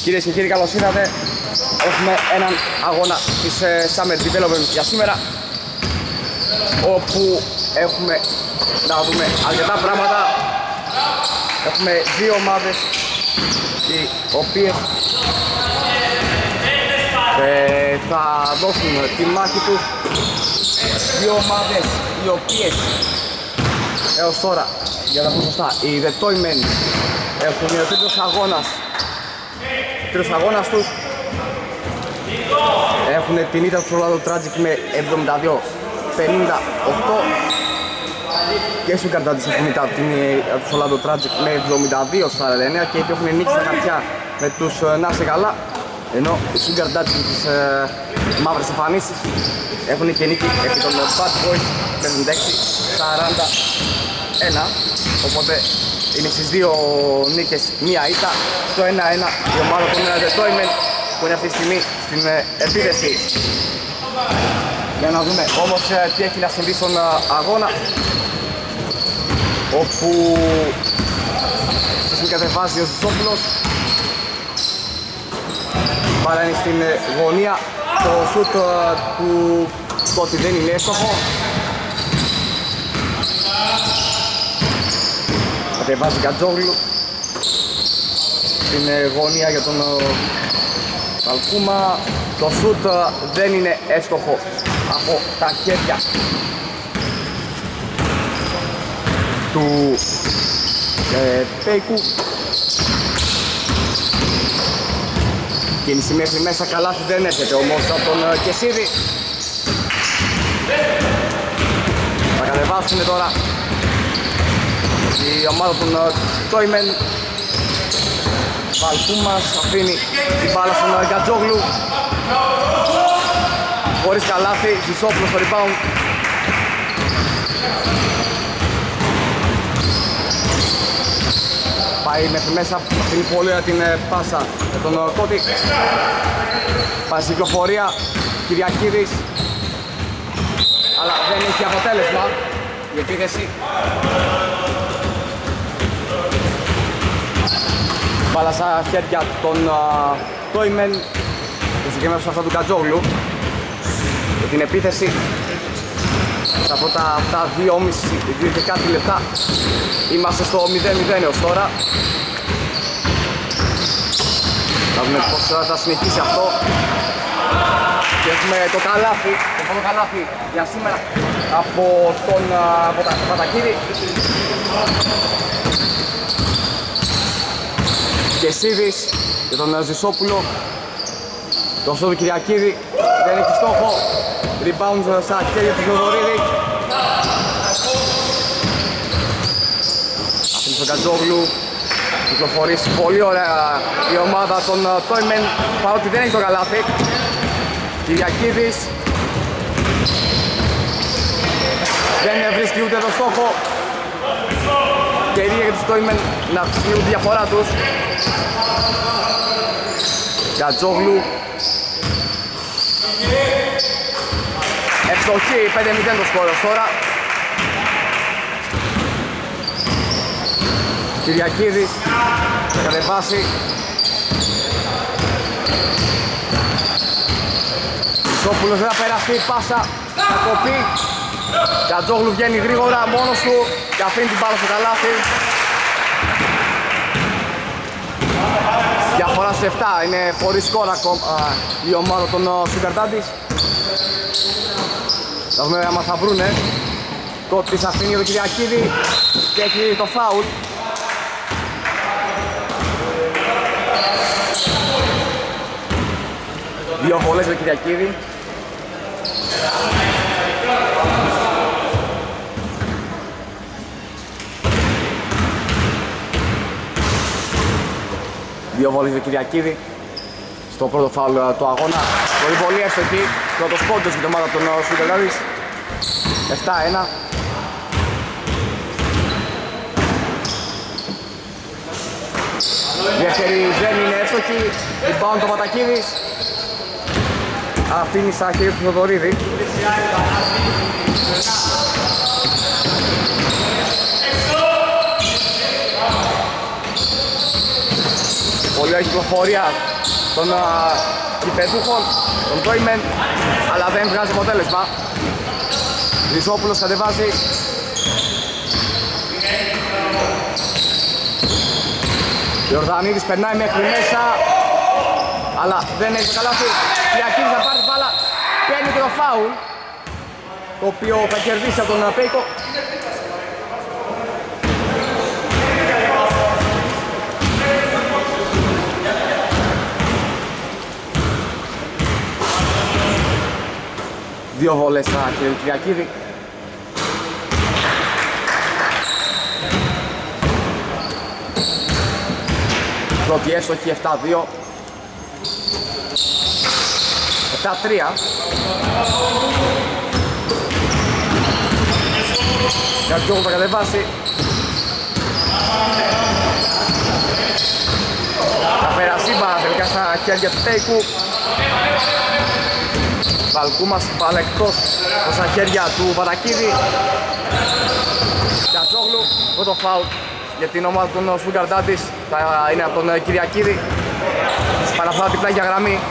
Κυρίες και κύριοι, καλώς ήρθατε. Έχουμε έναν αγώνα της Summer Development για σήμερα, όπου έχουμε να δούμε αρκετά πράγματα. Έχουμε δύο ομάδες οι οποίες θα δώσουν τη μάχη τους. Δύο ομάδες οι οποίες έως τώρα, για να πω σωστά, οι The Toymen έχουν ο τρίτος αγώνας τους. Έχουν την ήττα του Orlando Tragic με 72-58 και στους Gardantis έχουν ήττα του Orlando Tragic με 72-49 και έχουν νίκη στα χαρτιά με τους να σε καλά, ενώ οι Sugar Daddies με τις μαύρες εμφανίσεις έχουν και νίκη επί των Bad Boys με 76-41, οπότε είναι στις δύο νίκες μία ήττα, το 1-1 η ομάδα των The Toymen που είναι αυτή τη στιγμή στην επίδεση. Για να δούμε όμως τι έχει να συμβεί στον αγώνα, όπου στις κατεβάζει ο Ζησόπουλος, πάρα είναι στην γωνία, το σούτ του Σκότη δεν είναι εύστοχο. Κατεβάζει Γκατζόγλου στην γωνία για τον Καλκούμα, το σούτ δεν είναι εύστοχο από τα χέρια του Πέικου. Κίνηση μέχρι μέσα, καλάθι δεν έρχεται όμως από τον Κεσίδη. Θα κατεβάσουν τώρα η ομάδα των Toymen. Βαλκούμας αφήνει την μπάλα στον Γκατζόγλου, χωρίς καλάθι, Ζησόπουλος στο rebound. Πάει μέχρι μέσα, αφήνει πολύ ωραία την πάσα με τον Κώτη. Πάει στην κυκλοφορία, Κυριακίδης, αλλά δεν έχει αποτέλεσμα η επίθεση. Μπάλα στα χέρια των Toymen και συγκεκριμένα σε αυτά του Γκατζόγλου για την επίθεση. Στα πρώτα αυτά 2,5 και κάτι λεπτά είμαστε στο 0-0 έως τώρα. Θα δούμε πώς θα συνεχίσει αυτό. Και έχουμε το καλάθι, το πρώτο καλάθι για σήμερα από τον Πατακίδη. Κεσίδης και τον Ζησόπουλο. Το σώδο Κυριακίδη δεν έχει στόχο. Rebound στα χέρια του Θεοδωρίδη. Αφήνει στον Γκατζόγλου. Κυκλοφορήσει πολύ ωραία η ομάδα των Toymen, παρότι δεν έχει το καλάθι. Κυριακίδης δεν βρίσκει ούτε το στόχο. Και για τους Toymen να αυξήσουν τη διαφορά τους. Γκατζόγλου ευστοχή, 5-0 το σκόρ τώρα. Κυριακίδης θα κατεβάσει. Ζησόπουλος δεν θα περάσει, πάσα θα κοπεί. Γκατζόγλου βγαίνει γρήγορα μόνος του και αφήνει την μπάλα στο καλάθι. Διαφορά σε 7, είναι χωρίς σκορ ακόμα η ομάδα των Sugar Daddies. Θα δούμε άμα θα βρούνε. Κώτης αφήνει το Κυριακίδη και έχει το φάουλ. Δύο βολές για το Κυριακίδη. Δύο βολές για το Κυριακίδη στο πρώτο φάουλ του αγώνα. Πολύ εύστοχη, πρώτος πόντος για την ομάδα των Sugar Daddies. 7-1. Δεύτερη δεν είναι εύστοχη, rebound το Πατακίδης. Αφήνει στα χέρια του Θοδωρίδη. Πολύ ωραία κυκλοφορία των κυπεδούχων, των Τόιμεν, αλλά δεν βγάζει αποτέλεσμα. Ριζόπουλος κατεβάζει. Ιορδανίδης περνάει μέχρι μέσα, αλλά δεν έχει καλάθι. Κυριακίδης θα πάρει μπάλα, παίρνει και το φάουλ, το οποίο θα κερδίσει από τον Πέικο. Δύο βολές στα Κυριακίδη. Πρώτη εύστοχη, 7-2. 7-3. Κατζόγου θα κατεβάσει. Θα περάσει μπάλα τελικά στα χέρια του Τέικου. Βαλκούμας πάλι εκτός στα χέρια του Βαρακίδη. Κατζόγλου με το φάουλ για την ομάδα των Σουγκαρντάντης. Θα είναι από τον Κυριακίδη. Παραφρά την πλάγια γραμμή.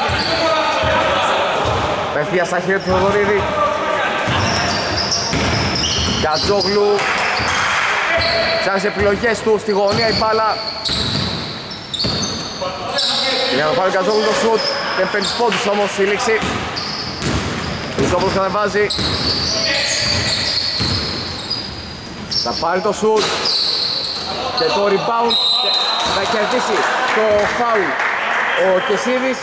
Πευθεία στα χέρια του Θοδωρίδη. Κατζόγλου ψάχνει τις επιλογές του στη γωνία η μπάλα. Για να πάρει ο Κατζόγλου το σουτ. Δεν παίρνει πόντους όμως η λήξη. Ριζόπουλος κατεβάζει. Θα πάρει το σουτ και το rebound και θα κερδίσει το φάουλ ο Κεσίδης.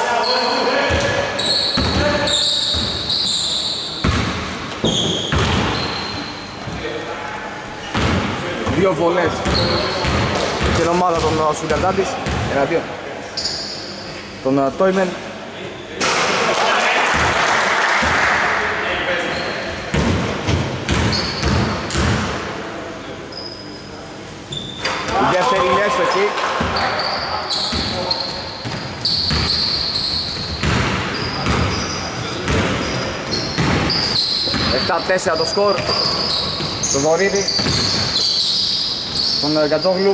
Δύο βολές στην ομάδα των Σουγκαρντάντης εναντίον των Τόιμεν. Η δεύτερη είναι έστοχη. Εφτά-4 το σκορ. Το Βορίδη. Τον Κατζόγλου.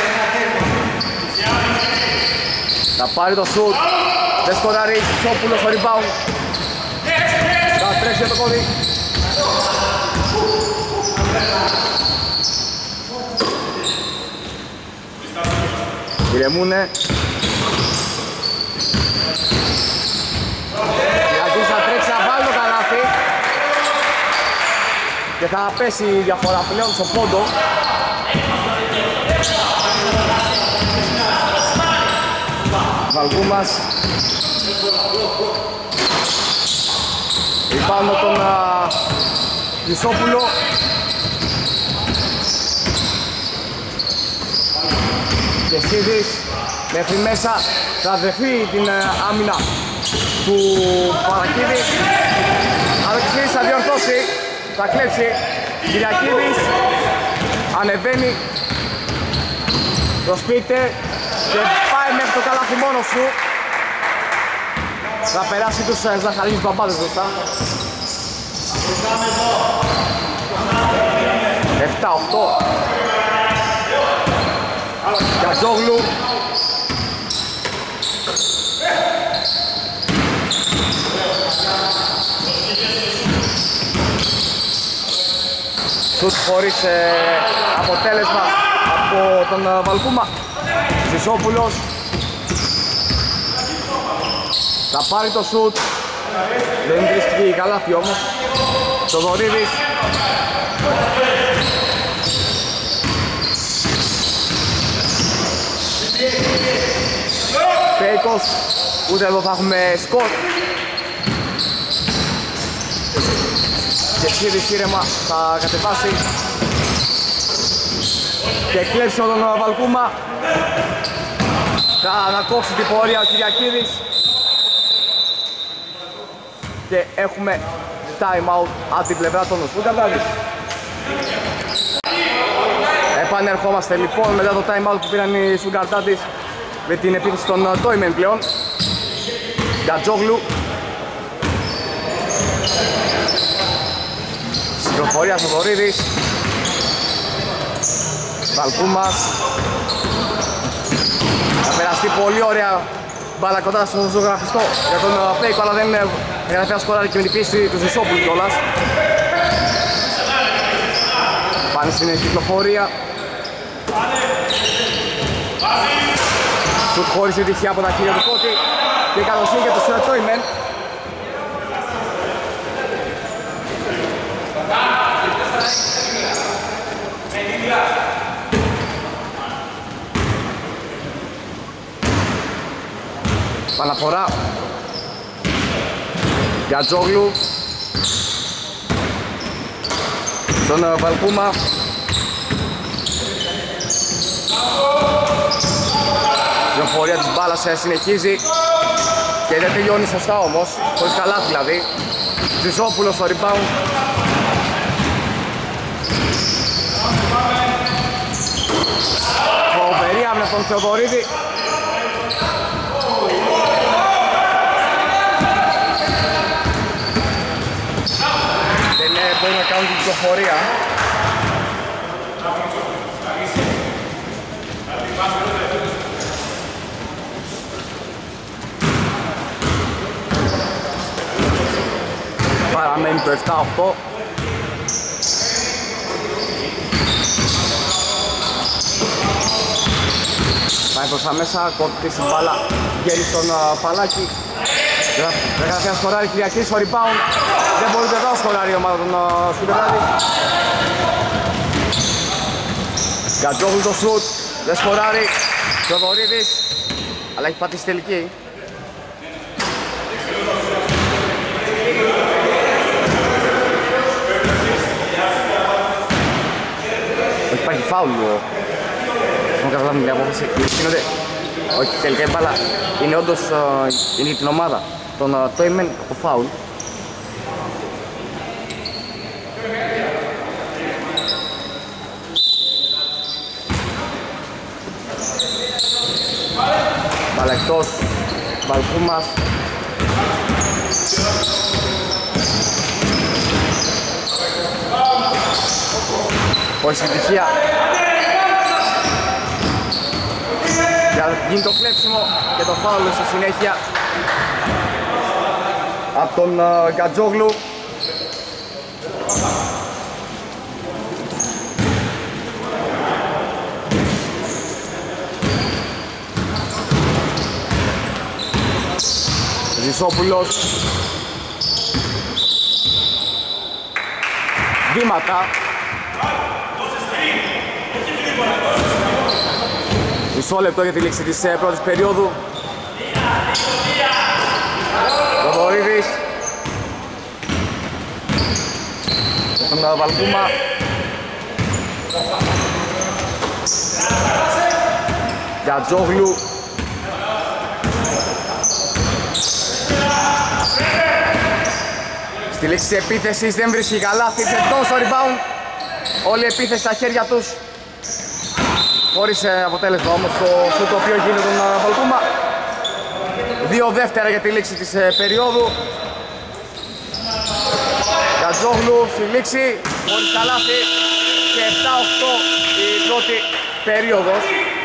Θα πάρει το σουτ. Δεν σκοράρει. Σόπουλος στο rebound. Θα τρέξει για το πόδι. Ηρεμούνε. Κυριακής θα τρέξει να βάλει το καλάθι και θα πέσει η διαφορά πλέον στο πόντο. Βαλγούμας. Πάνω τον Χρυσόπουλο. Κεσίδης μέχρι μέσα θα δεχθεί την άμυνα του Παρακίδη. Αλλά ο Κεσίδης θα διορθώσει, θα κλέψει. Κυριακίδης ανεβαίνει, προσποιείται και πάει μέχρι το καλάθι μόνος του. Θα περάσει τους Ζαχαρίνους μπαμπάδες μπροστά. 7-8. Κατζόγλου. Σουτ χωρίς αποτέλεσμα από τον Βαλκούμα. Ζησόπουλος. Θα πάρει το σουτ. Δεν βρίσκει η καλάθι όμως. Θοδωρίδης. Πέικος. Ούτε εδώ θα έχουμε σκορ. Και Κεσίδης ήρεμα θα κατεβάσει και κλέψει τον Βαλκούμα. Θα ανακόψει την πορεία ο Κυριακίδης και έχουμε time out από την πλευρά των Σουγκαρντάντης. Επανερχόμαστε λοιπόν μετά το time out που πήραν οι Σουγκαρντάντης με την επίθεση των Τόιμεν πλέον. Κατζόγλου. Συγκροφορία στο Βορίδης. Βαλκούμας. Θα περαστεί πολύ ωραία μπάλα κοντά στο ζωγραφιστό για τον Πέικο, αλλά δεν έγραφε ένα σκοράρι και με την πίεση του Ζησόπουλου κιόλας. Πάνε στην κυκλοφορία. Σουτ χωρίς επιτυχία από τα χέρια του Κώτη και κατοχή για το Τόιμεν. Παναφορά για Τζόγλου στον Βαλκούμα. Η εφορία της μπάλας συνεχίζει και δεν τελειώνει σωστά όμως, χωρίς καλάθι δηλαδή. Ζησόπουλος στο rebound. Φοβερή άμυνα στον Θεοδωρίδη. Δεν μπορεί να κάνουν την κυκλοφορία. Παραμένει το 7-8. Πάει προς τα μέσα, κόπτει στην μπάλα, γέρει στον Παλάκη. Δεν γράφει ένα σκοράρι, Κυριακή στο rebound. Δεν μπορεί να δώσει σκοράρι η ομάδα των Σουγκερδάδη. Γκατζόγλου το σουτ, δεν σκοράρει. Θεοδωρίδης, αλλά έχει πατήσει τελική. Όχι, υπάρχει φάουλ. Έχουμε καταλάβει την απόφαση. Όχι, τελικά η μπάλα είναι όντως είναι για την ομάδα. Τον Τόιμεν από φάουλ. Μπάλα εκτός, Βαλκούμας. Χωρίς επιτυχία. Γίνει το κλέψιμο και το φάουλ στη συνέχεια από τον Γκατζόγλου. Ζησόπουλος. Βήματα. Μισό λεπτό για τη λήξη της πρώτης περίοδου. Θεοδωρίδης. Στον Βαλκούμα. Γκατζόγλου. Στη λήξη της επίθεσης δεν βρίσκει καλάθι, εκτός στο rebound. Όλη η επίθεση στα χέρια τους. Χωρίς αποτέλεσμα όμως το οποίο γίνεται τον Βαλκούμα. 2 δεύτερα για τη λήξη της περίοδου. Γκατζόγλου στη λήξη, χωρίς καλάθι και 7-8 η πρώτη περίοδος.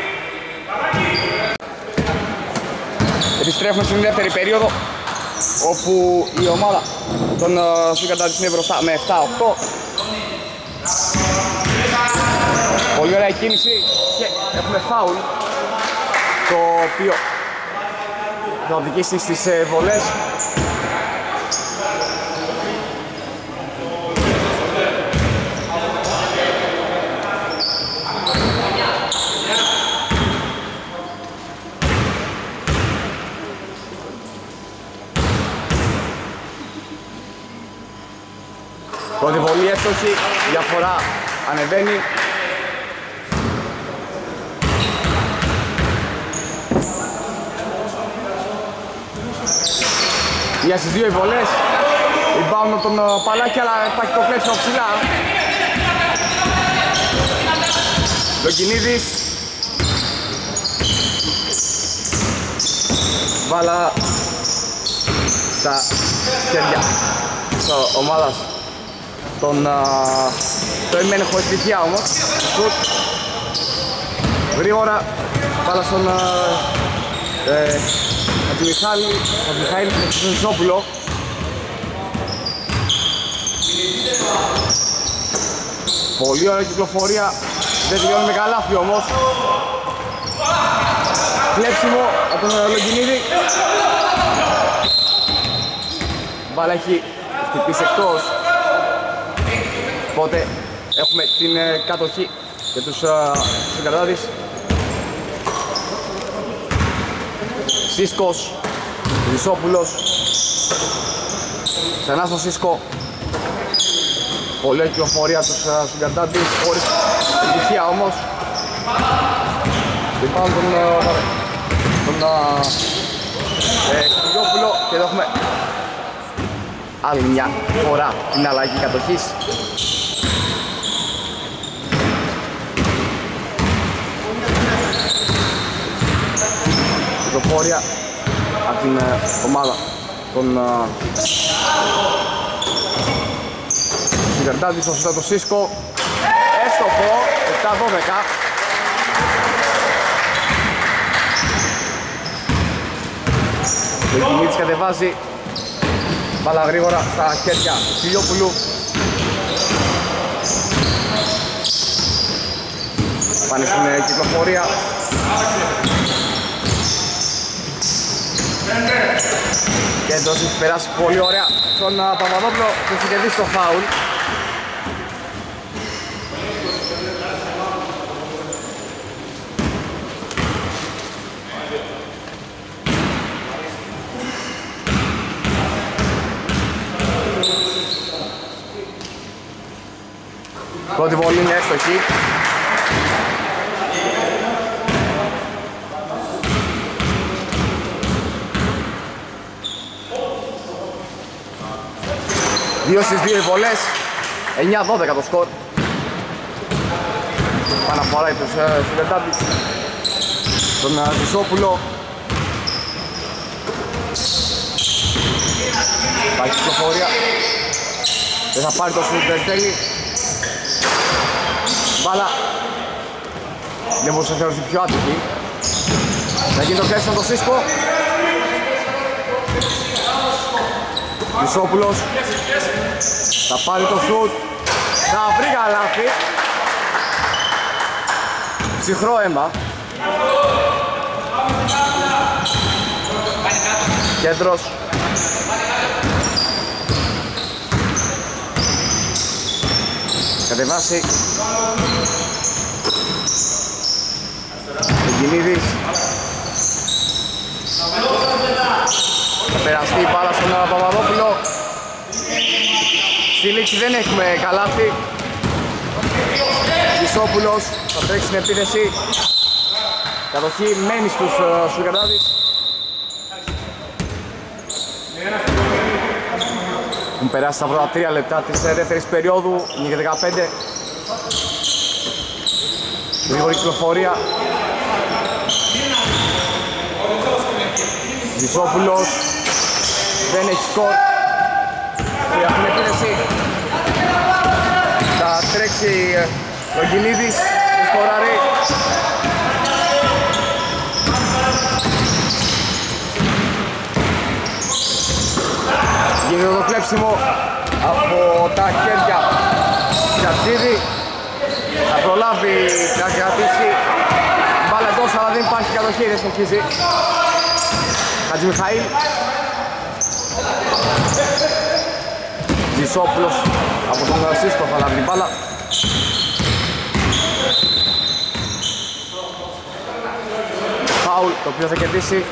Επιστρέφουμε στην δεύτερη περίοδο, όπου η ομάδα των Σουγκερδάδης είναι μπροστά με 7-8. Πολύ ωραία κίνηση και έχουμε φάουλ, το οποίο θα οδηγήσει στις βολές. Πρώτη βολή εύστοχη, διαφορά ανεβαίνει. Για στις δύο οι βολές, rebound από τον Παλάκη, αλλά υπάρχει το κλέψιμο ψηλά. Λογκινίδης. Μπάλα στα χέρια της ομάδας τον Τόιμεν, χωρίς επιτυχία όμως. Σουτ γρήγορα, μπάλα στον Χατζημιχάηλ και τον Ζησόπουλο. Πολύ ωραία κυκλοφορία, δεν τελειώνει με καλάθι όμως. Κλέψιμο από τον Λογκινίδη. Μπάλα έχει χτυπήσει εκτός. Οπότε έχουμε την κατοχή για τους συγκρατάτες. Σίσκος, Ζησόπουλος. Ξανά στο Σίσκο. Πολύ κυκλοφορία τους συγκρατάτες, χωρίς επιτυχία όμως. Υπάρχουν τον Κυριόπουλο και εδώ έχουμε άλλη μια φορά την αλλαγή κατοχής. Κυκλοφορία από την ομάδα των Συγκρατάτης, στο το Σίσκο. Έστοχο, 7-12. Ο Κινίτης κατεβάζει μπάλα γρήγορα στα χέρια του Κυριόπουλου. Πάνε στην κυκλοφορία. Και εντός έχει περάσει πολύ ωραία στον Παπαδόπουλο που έχει κερδίσει το φάουλ. Πρώτη βολή είναι έστοχη. Δύο στις δύο οι βολές, 9-12 το σκορ. Παναφοράει τους Συγκρατάτης, τον Ζησόπουλο. Υπάρχει κυκλοφορία. Δεν θα πάρει το σουτ, θέλει. Μπάλα. Δεν μπορούσε να θεωρηθεί πιο άτυχη. Θα γίνει το κλέψιμο το Σίσκο. Ζησόπουλος. Θα πάρει το σουτ. Θα βρει καλάθι. Ψυχρό αίμα. Κέντρος. Κατεβάσει. Κινίδης. Θα περαστεί η μπάλα στον Παπαδόπουλο. Στη λήξη δεν έχουμε καλάθι. Ζησόπουλος θα τρέξει στην επίθεση. Κατοχή μένει στους Συγκρατάτες. Έχουν περάσει τα πρώτα 3 λεπτά της δεύτερης περίοδου. Είναι και 15. Γρήγορη κυκλοφορία. Ζησόπουλος δεν έχει σκορ. Και αυτήν την επίθεση θα τρέξει ο Γκινίδης, το σκοράρει. Γίνεται το κλέψιμο από τα χέρια Γιατζίδη. Θα προλάβει να κρατήσει μπάλα εντός, αλλά δεν υπάρχει κατοχή, δεν συνεχίζει. Χατζημιχάηλ. Ζησόπουλος από τον Σίσκο θα λάβει την μπάλα. Φάουλ το οποίο θα κερδίσει.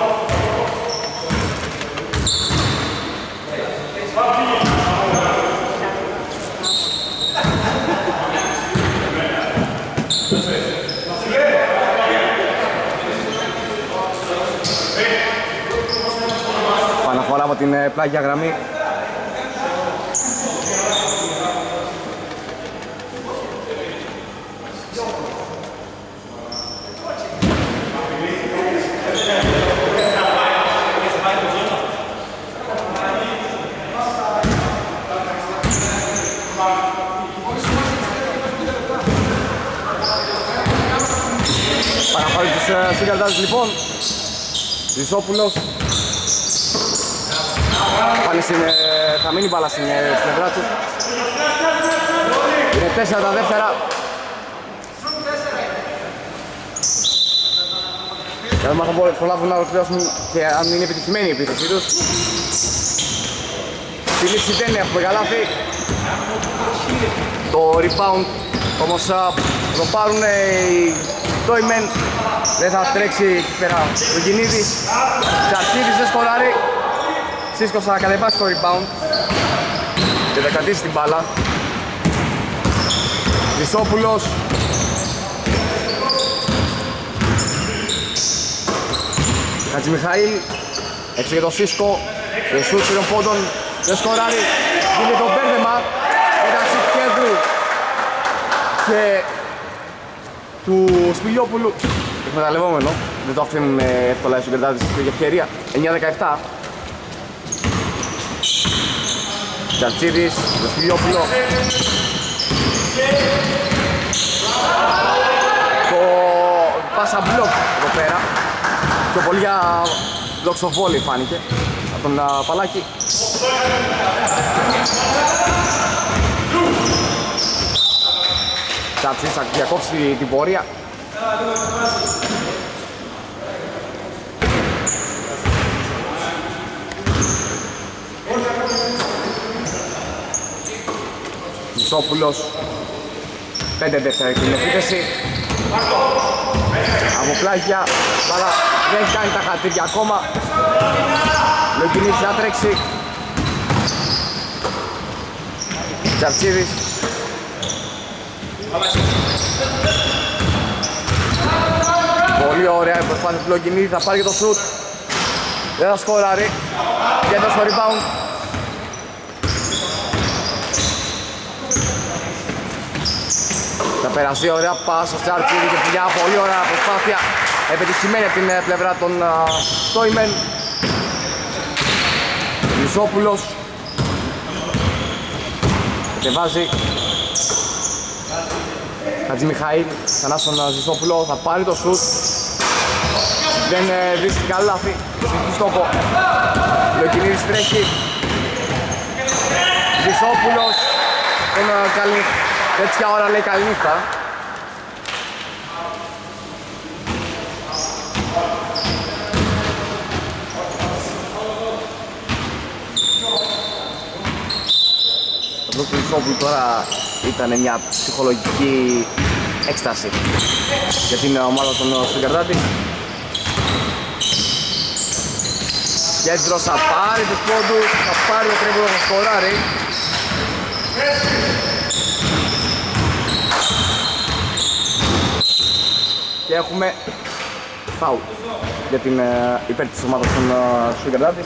Παναφορά από την πλάγια γραμμή. Παναφορά τους Συγκρατάτες λοιπόν. Ζησόπουλος. Θα μείνει μπάλα στην πλευρά του. Είναι 4 τα δεύτερα. Για να μάθω προλάβουν να ολοκληρώσουν και αν είναι επιτυχημένη η επίθεσή τους. Στη λήξη δεν έχουμε καλάθι. Το rebound όμως το πάρουν οι Toymen. Δεν θα τρέξει εκεί πέρα ο Κινίδης. Τσαρτσίδης δεν σκοράρει. Σίσκος θα κατεβάσει το rebound και θα κρατήσει την μπάλα. Ζησόπουλος. Χατζημιχαήλ. Έξω για το Σίσκο. Και σούτ των πόντων. Δεν σκοράρει. Γίνεται το μπέρδεμα μεταξύ Κέντρου και του Σπηλιόπουλου. Εκμεταλλευόμενο. Δεν το αφήνουν εύκολα οι Σουγκερδάτες για ευκαιρία. 9-17. Τσαρτσίδης, το Σπηλιόπουλο. Το πάσα μπλοκ εδώ πέρα. Πιο πολύ για δοξοβόλη φάνηκε από τον Παλάκη. Τσαρτσίδης θα διακόψει την πορεία. Ζησόπουλος. 5 δεύτερα την επίθεση. Από πλάγια, αλλά δεν κάνει τα χατήρια ακόμα. Λογινής θα τρέξει. Τσαρτσίδης. Πολύ ωραία η προσπάθεια του Λογινή, θα πάρει και το σουτ. Δεν θα σκοράρει. Και εδώ στο rebound. Θα περάσει ωραία πάσα στο Τσαρτσίδη και μια πολύ ωραία προσπάθεια επιτυχημένη από την πλευρά των Toymen. Ζησόπουλος κατεβάζει. Χατζημιχαήλ ξανά στον Ζησόπουλο, θα πάρει το σουτ. Δεν βρίσκει καλάθι στον στόχο. Λοκινίδης τρέχει. Ζησόπουλος. Καλή. Τέτοια ώρα λέει καληνύχτα. Αυτό το Ζησόπουλο τώρα ήταν μια ψυχολογική έκσταση για την ομάδα των Σουγκερδάτης. Κέντρος θα πάρει τους πόντους, θα πάρει το τρίποντο, θα σκοράρει. Και έχουμε φάουλ για την υπέρ της ομάδας των Σουγκερδάτης.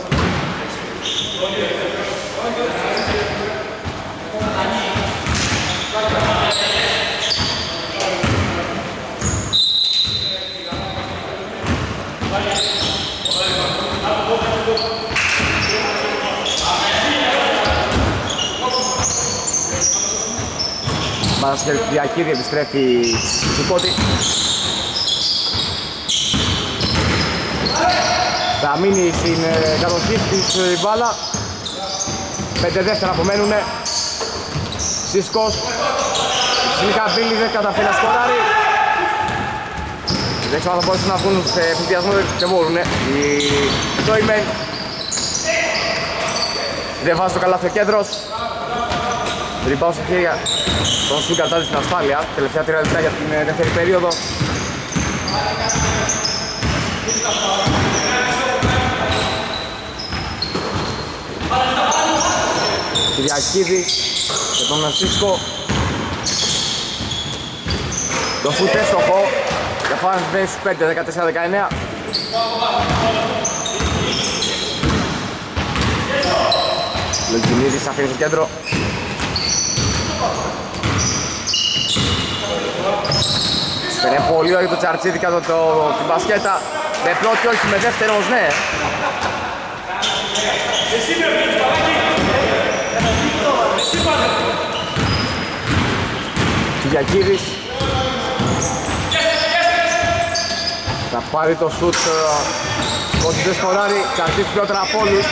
Παρασκευιακίδη επιστρέφει στην Κώτη. Θα μείνει στην κατοχή της μπάλα. 5 δεύτερα απομένουνε. Σίσκος. Συνήθα Μπίλη δεν καταφέρει να σκοράρει. Δεν ξέρω αν θα μπορέσουν να βγουν σε εφηδιασμό, δεν μπορουνε. Οι Toymen δεν βάζει το καλάθι ο κέντρος. Ριμπάω στα χέρια των Σουγκερδάτες στην ασφάλεια. Τελευταία 3 λεπτά για την δεύτερη περίοδο. Κυριακίδης και τον Σίσκο. Το σουτ έστοχο. Για φάνες δεν στους 5, 14-19. Λογινίδης αφήνει στο κέντρο. Είναι πολύ ωραίο το Τσαρτσίδη κάτω την μπασκέτα. Με πρώτη όχι, με δεύτερο όμως ναι. Κυριακίδης θα πάρει το σουτ Κότσις δεν σκοράρει, Τσαρτσίδης πιότερα από όλους.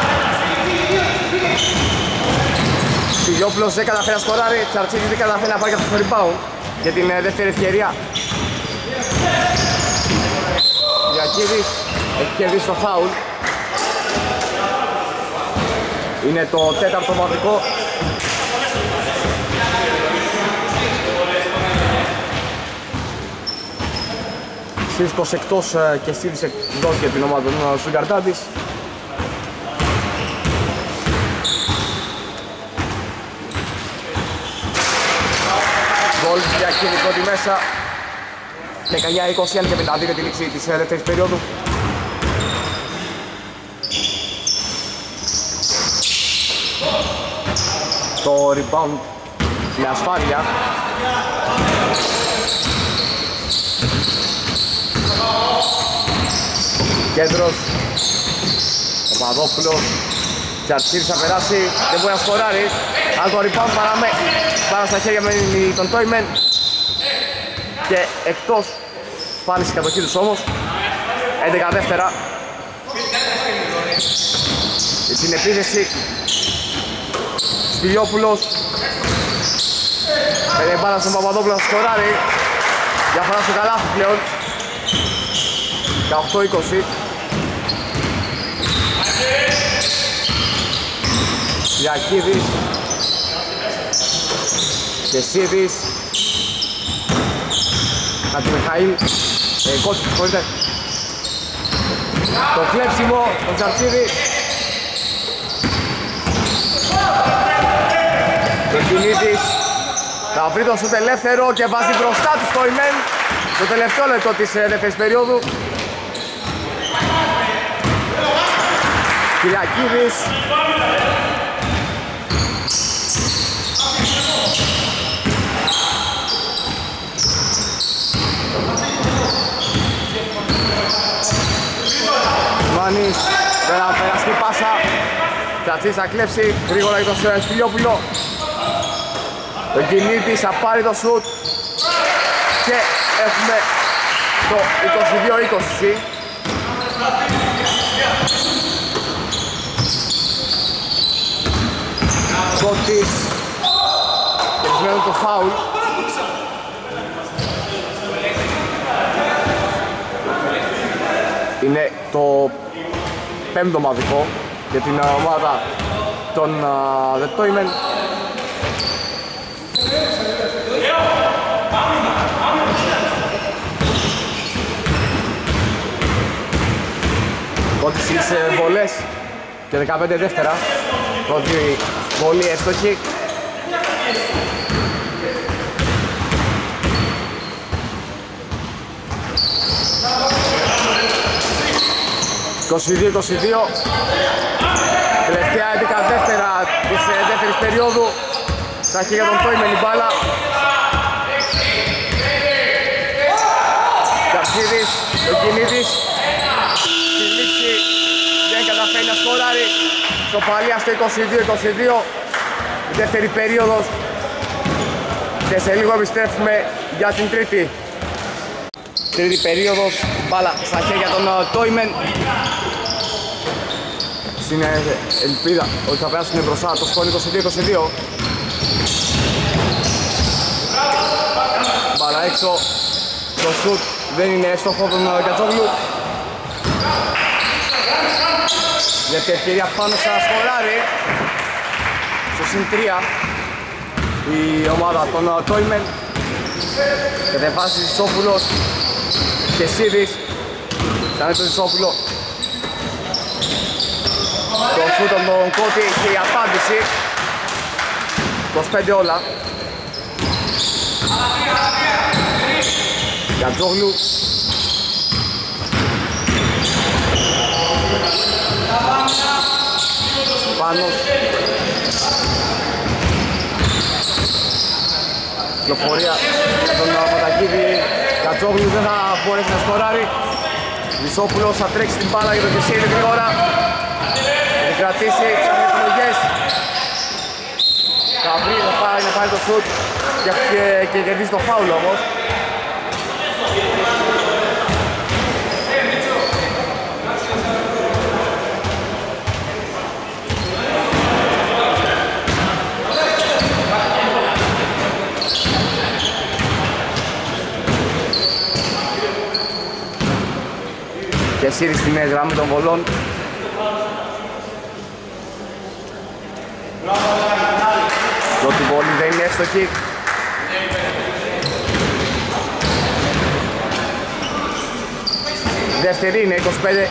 Σπηλιόπουλος δεν καταφέρει να σκοράρει, Τσαρτσίδης δεν καταφέρει να πάρει αυτό το rebound για την δεύτερη ευκαιρία. Διακίδης έχει κερδίσει το φάουλ. Είναι το τέταρτο μαδικό. Σύσκος εκτός και Στίδης εκτός για την ομάδα του Σουγκαρτάντης. Γκολ Διακίδη πρώτη μέσα. 19-20 και 52 για τη λήξη της δεύτερης περίοδου. Το rebound με ασφάλεια. Κέντρος Παπαδόπουλος. Τσαρτσίδης θα περάσει, δεν μπορεί να σκοράρει. Αν το rebound πάρα στα χέρια με τον Τόιμεν. Και εκτός πάλι στην κατοχή τους όμως. 11 δεύτερα. Για την επίθεση Σπηλιόπουλος. Παίρνει μπάλα στον Παπαδόπουλο να σκοράρει. Διαφορά στο καλάθι πλέον. 18-20. Διακίδης και Σίδης. Από τον Μιχαήλ Κότσις, συγχωρείτε. Το κλέψιμο, τον Τσαρτσίδη. Το Κινίδης θα βρει τον σουτ ελεύθερο και βάζει μπροστά του στο Ιμεν το τελευταίο λεπτό της δεύτερης περίοδου. Κυριακίδης. Μάνης, πέρα περαστή πάσα. Τσατσής θα κλέψει γρήγορα για τον Σπηλιόπουλο. Ο Κινίτης θα πάρει το σουτ και έχουμε το 22-20. Κότης, κερδισμένο το φάουλ. Είναι το πέμπτο μαδικό για την ομάδα των The Toymen. Κότης σε βολές και 15 δεύτερα. Πρώτη βολή εύστοχη. «22-22». Τελευταία 11 δεύτερα της δεύτερης περίοδου. Στα χέρια των Toymen η μπάλα. Καψίδης, ο Κινίδης. Στη λήξη δεν καταφέρει να σκοράρει. Σοπαλία στο 22-22. Η δεύτερη περίοδος. Και σε λίγο επιστρέφουμε για την τρίτη. Τρίτη περίοδος, μπάλα στα χέρια των Toymen. Στην ελπίδα ότι θα περάσουν μπροστά το σκορ 22-22. Μπάλα έξω, το σουτ δεν είναι εύστοχο τον Κατσόγλου. Δεύτερη ευκαιρία πάνω στα σκοράρι. Στο συν 3 η ομάδα των Toymen. Κατεβάζει Ζησόπουλος και Σίδης. Κάνει το Ζησόπουλο. Το σούτ από τον Κώτη και η απάντηση. 25 όλα. Κατζόγλου. Πάνος. Κυκλοφορία για τον Πατακίδη. Κατζόγλου δεν θα μπορέσει να σκοράρει. Ζησόπουλος θα τρέξει την μπάλα για τον Κεσίδη γρήγορα. Θα την κρατήσει, ψάχνει επιλογές. Θα βρει, θα πάρει το σουτ και κερδίζει το φάουλ όμως. Και Σύρι στη μέση γραμμή των βολών. Πρώτη βολή δεν είναι εύστοχη. Δεύτερη είναι 25-26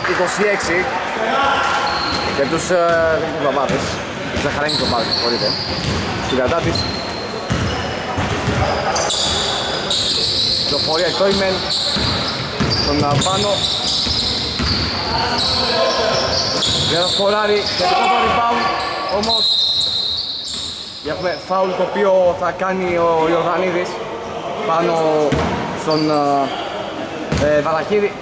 για τους βαβάδες, τους Ζαχαρένικους βαβάδες, συγχωρείτε. Στην Καρτάτης. Λεωφορεία Τόιμεν, τον πάνω. Για να σκοράρει, θετικό το rebound, όμως έχουμε φάουλ το οποίο θα κάνει ο Ιορδανίδης πάνω στον Βαλακίδη.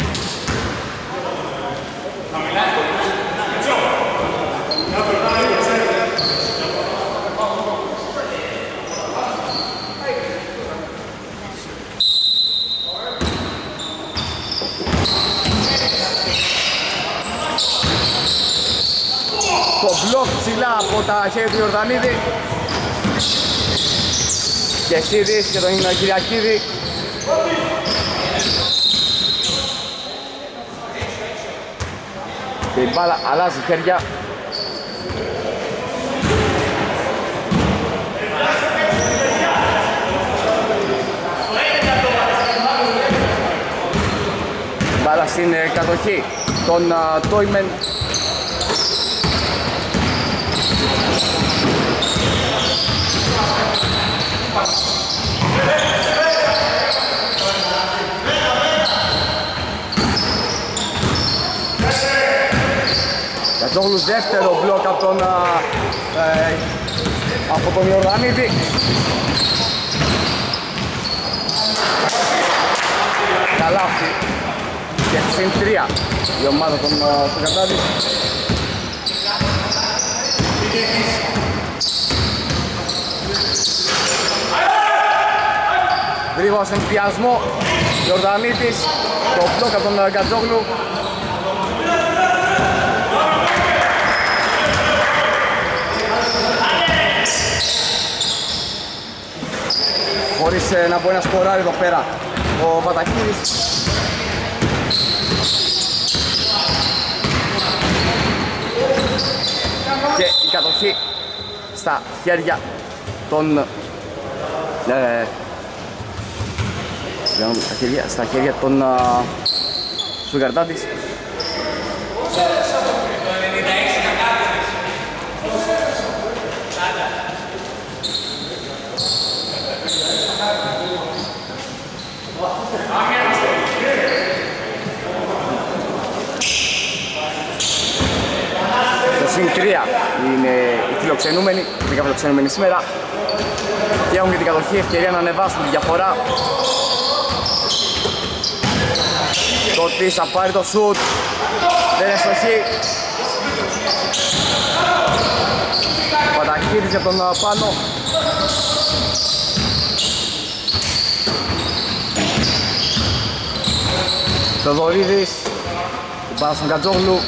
Το μπλοκ ψηλά από τα χέρια του Ιορδανίδη. Και Σίδης και τον Κυριακίδη. Και η μπάλα αλλάζει χέρια. Μπάλα στην κατοχή των Τόιμεν. Κατζόγλους δεύτερο μπλοκ από τον Ιορδανίδη. Καλάθι και συν 3 η ομάδα των Καρτάτης. Γρήγορα στον πιασμό Ιορδανίτης, το μπλοκ από τον Κατζόγλου. Χωρίς να μπορεί να σκοράρει εδώ πέρα ο Πατακίδης. Και η κατοχή στα χέρια των στα χέρια των Σουγκαρτάτης. Το συν 3 είναι οι φιλοξενούμενοι, λίγα φιλοξενούμενοι σήμερα και έχουν και την κατοχή, ευκαιρία να ανεβάσουν τη διαφορά. Το Τις θα πάρει το σουτ, δεν είναι στοχή. Πατακίδης για τον πάνω. Θοδωρίδης, την πάρα στον Κατζόγλου.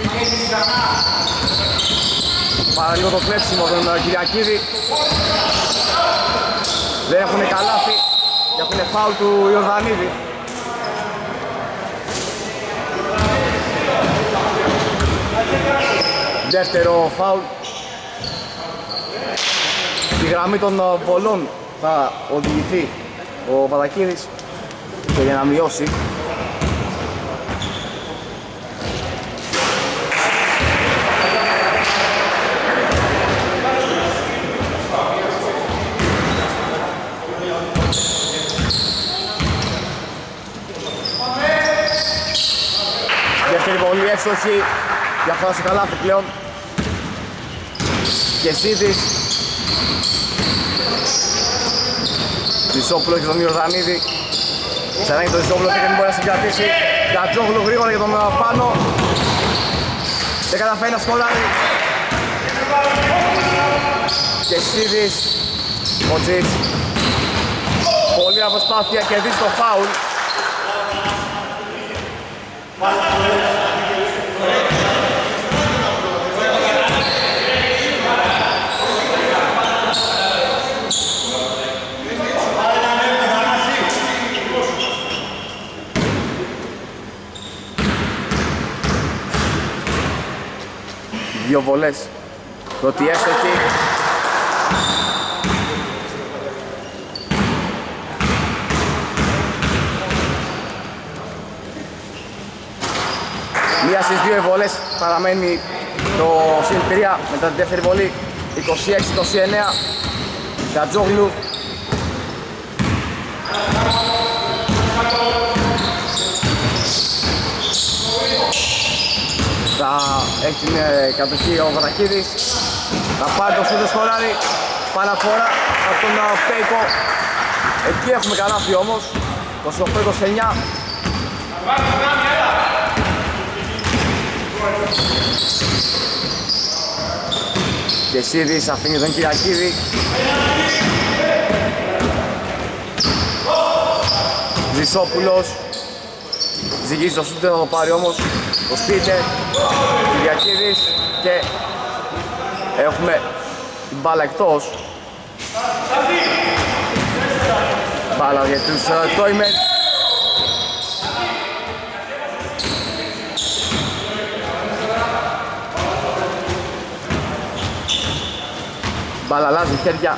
Πάρα λίγο το κλέψιμο τον Κυριακίδη. Δεν έχουν καλάθι και έχουν φάουλ του Ιορδανίδη. Δεύτερο φάουλ. Στη γραμμή των βολών θα οδηγηθεί ο Πατακίδης και για να μειώσει. Δεύτερη βολή εύστοχη, διαφορά στο καλάθι πλέον. Και Σίδης. Ζησόπουλο και τον Ιορδανίδη. Ξανά το Ζησόπουλο και δεν μπορεί να συγκρατήσει. Κατζόγλου γρήγορα για τον πάνω. Δεν καταφέρει να σκοράρει. Και Σίδης. Ο Τζιτς. Πολύ αποσπάθεια, κερδίζει το φάουλ. Δύο βολές. Πρώτη έστοχη. Μία στις δύο βολές παραμένει το συν 3 μετά την δεύτερη βολή. 26-29. Γκατζόγλου. Θα έχει την κατοχή ο Βατακίδης. Θα πάρει το σούτο σκοράρι. Παραφορά από τον Πέικο. Εκεί έχουμε καλάθι όμως. 28-29. Και Σίδης αφήνει τον Κυριακίδη. Ζησόπουλος. Ζυγίζει το σούτ, δεν θα το πάρει όμως. Το Σπίτερ, Κυριακίδης και έχουμε την μπάλα εκτός. Μπάλα για τους Τόιμεν. Μπάλα αλλάζει χέρια.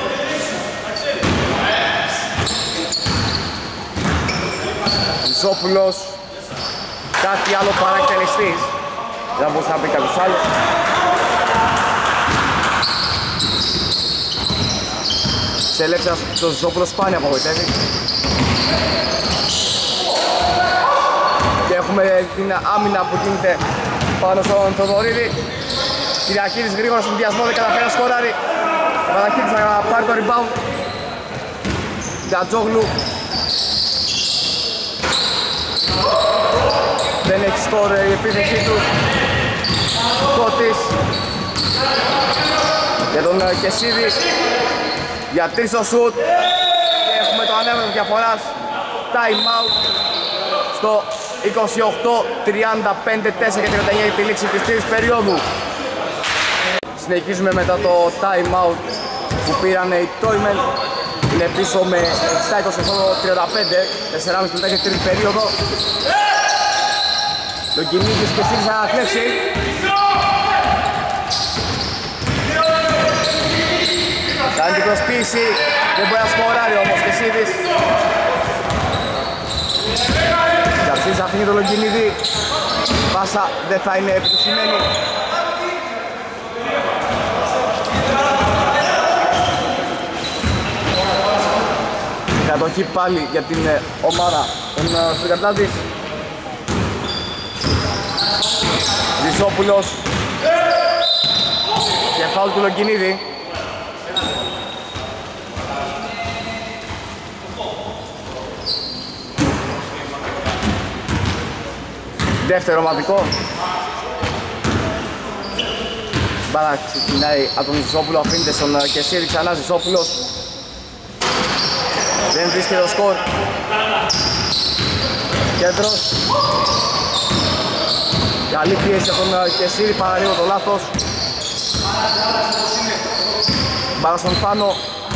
Ζησόπουλος. Κάτι άλλο παρακτελεστής. Δεν μπορούσε να πει κάποιος άλλο. Σε ελεύθερας το Ζησόπουλος σπάνια απογοητεύει. Και έχουμε την άμυνα που γίνεται πάνω στον Θοδωρίδη. Κυριακίδης γρήγορα στον διασμό, δεν καταφέρει να σκοράρει. Ο Βατακίδης θα πάρει το rebound. Γκατζόγλου. Δεν έχει σκορ η επίθεσή του. Κώτης για τον Κεσίδη. Για 3 στο σουτ. Και έχουμε το ανέβρετο διαφοράς. Time out στο 28-35, 4 και 39 για τη λήξη της τρίτης περίοδου. Συνεχίζουμε μετά το time out που πήραν οι Τόιμεν. Είναι πίσω με 7-28-35, 4,5 λεπτά για την τρίτη περίοδο. Λογκινίδης και Σίδης να κλέψει. Κάνει την προσποίηση, δεν μπορεί να σκοράρει όμως και Σίδης. Καψίδης αφήνει τον Λογκινίδη. Πάσα δεν θα είναι επιτυχημένη. Κατοχή πάλι για την ομάδα των Στρικαρτάδης. Ζησόπουλος και φάουλ του Λογκινίδη. Δεύτερο ομαδικό. Μπάλα ξεκινάει από τον Ζησόπουλο, αφήνεται στον Κεσίδη, ξανά Ζησόπουλος. Δεν βρίσκεται το σκορ. Κέντρος. Καλή πίεση από τον Κεσίδη, παραλίγο το λάθος. Μπάλα στον Φάνο.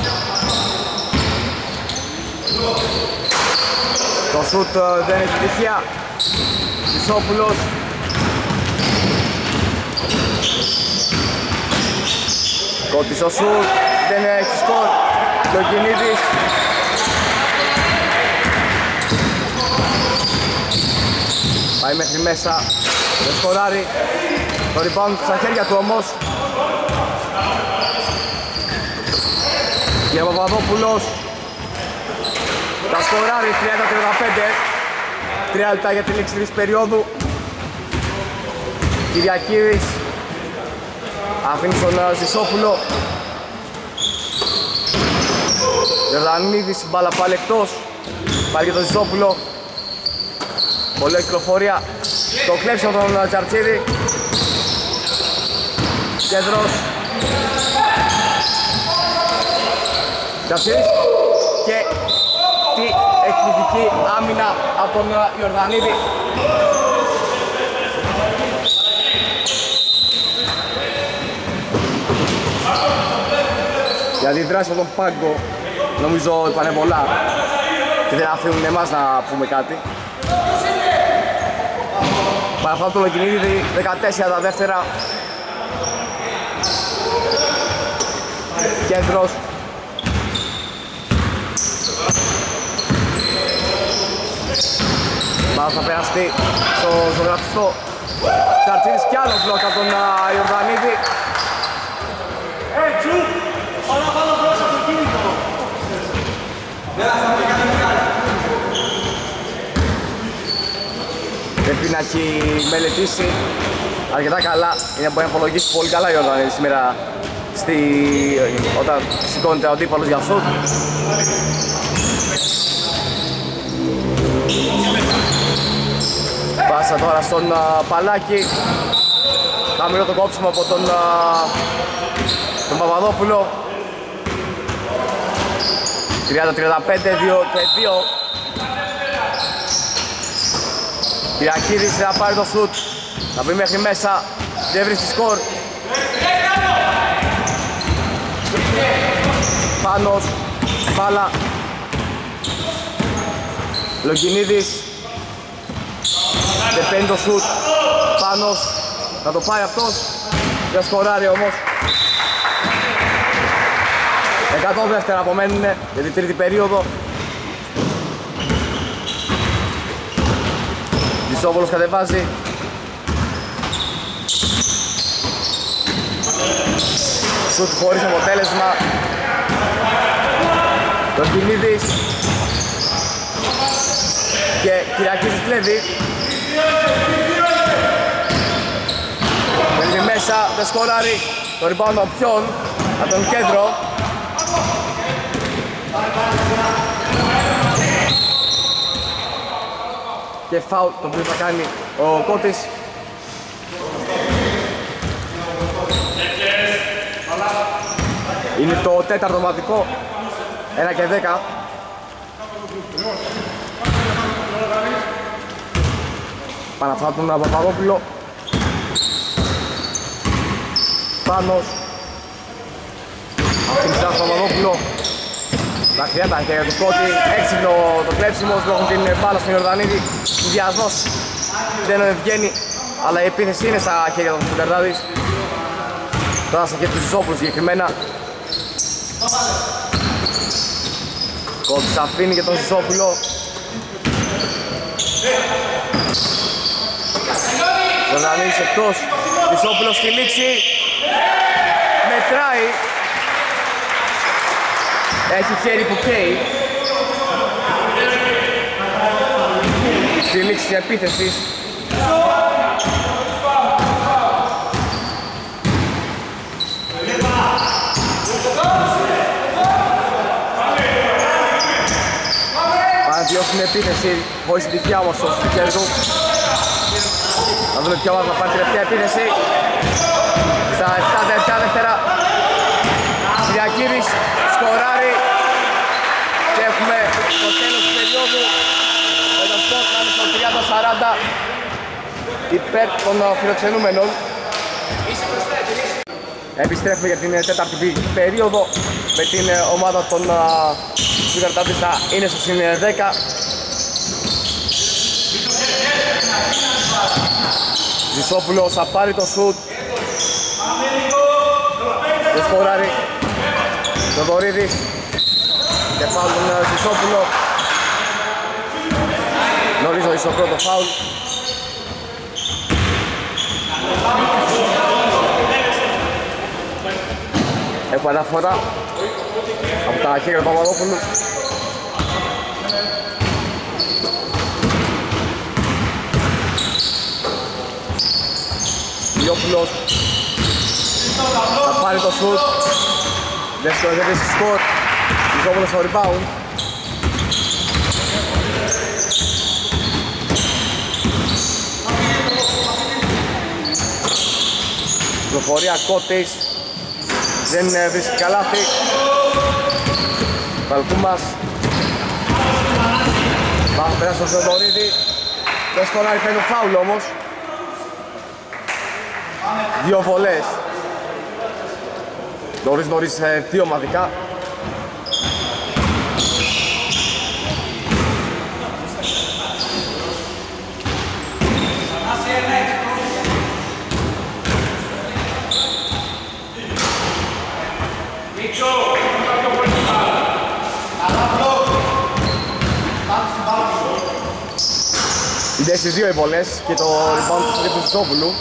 Το σουτ δεν έχει τυχεία. Ζησόπουλος. Κώτης στο σουτ, δεν έχει σκορ. Λογκινίδης. Πάει μέχρι μέσα, δεν σκοράρει. Το rebound στα χέρια του όμως. Και ο Παπαδόπουλος θα σκοράρει 30-35. 3 λεπτά για τη λήξη της περίοδου. Κυριακίδης αφήνει στον Ζησόπουλο. Γιορδανίδης, μπάλα πάλι εκτός. Πάλι για τον Ζησόπουλο. Πολύ κυκλοφορία. Το κλέψει από τον Τσαρτσίδη. Κέντρος. Τσαρτσίδης. Και τι εκπληκτική άμυνα από τον Ιορδανίδη. Για τη δράση από τον Πάγκο νομίζω είπανε πολλά και δεν αφήνουν εμάς να πούμε κάτι. Παραφάνω το Λογκινίδη, 14 τα δεύτερα. Κέντρος. Μάλλον θα περαστεί στο ζωγραφιστό. Τσαρτσίδης κι άλλο μπλοκ από τον Ιορδανίδη. Πρέπει να έχει μελετήσει αρκετά καλά, είναι να μπορεί να απολογίσει πολύ καλά η Ιορδανίδη σήμερα όταν σηκώνεται ο αντίπαλος για σουτ. Πάσα τώρα στον Παλάκη. Χαμηλό το κόψιμο από τον Παπαδόπουλο. 30-35, 2 και 2. Κυριακίδης θα πάρει το σουτ. Θα μπει μέχρι μέσα. Διεύρυνση σκορ. Πάνος. Μπάλα. Λογγινίδης. Δεν παίρνει το σουτ. Πάνος. Θα το πάει αυτός. Δεν σκοράρει όμως. 100 δεύτερα απομένουν για την τρίτη περίοδο. Δισόπολος κατεβάζει. Σουτ χωρίς αποτέλεσμα. Λογγινίδης. Και Κυριακίδης κλέβει. Μπαίνει μέσα, δεν σκοράρει. Το rebound από ποιον, από τον Κέντρο. Και φάουλ το οποίο θα κάνει ο Κώτης. Είναι το τέταρτο μαθητικό. 1 και 10. Παναφά τον Παπαδόπουλο. Πάνος. Αυτήν τον Παπαδόπουλο. Δαχτυλιά τα χέρια του Σκότη. Έξυπνο το κλέψιμο. Έχουν την μπάλα στον Ιορδανίδη. Συνδυασμός δεν βγαίνει. Αλλά η επίθεση είναι στα χέρια του Φουτερδάδης. Τώρα στα χέρια του Ζησόπουλου συγκεκριμένα. Κόντς αφήνει και τον Ζησόπουλο. Ιορδανίδης εκτός. Ζησόπουλος στη λήξη. Μετράει. Έχει χέρι που καίει. Στη λήξη της επίθεσης. Πάνε διώξουν την επίθεση χωρίς την τυχαία όμως στο χέρι του. Να δούμε ποια ομάδα θα πάρει τελευταία επίθεση. Στα 7 δεύτερα. Κυριακίδης σκοράρει. Και έχουμε το τέλος της περίοδου. Με το σκορ να είναι στο 30-40 υπέρ των φιλοξενούμενων. Επιστρέφουμε για την τέταρτη περίοδο με την ομάδα των Σουγκαρτάντης θα είναι στο συν 10. Ζησόπουλος θα πάρει το σουτ. Δεν σκοράρει. Θοδωρίδης. Και φάουλ τον Ζησόπουλο. Νωρίς ο Ισοπρό το φάουλ. Έχουμε αναφορά από τα χέρια του Παπαδόπουλου. Στυλιόπουλος θα πάρει το σουτ. Δεν σκορεύει στη σκορ. Ζησόπουλος στο rebound. Προφορία Κώτης. Δεν βρίσκει καλάθι. Βαλκούμας. Πάμε πέρα στον Θεοδωρίδη. Δεν σκοράρει, παίρνει το φάουλ όμως. Δύο βολές. Νωρίς δύο ομαδικά. Ιδέες στις δύο οι βολές και το rebound του Σερίπου Ζησόπουλου.